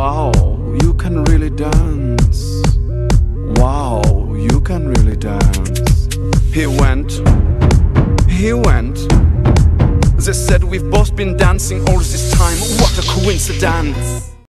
Wow, you can really dance. Wow, you can really dance. He went. They said we've both been dancing all this time. What a coincidence.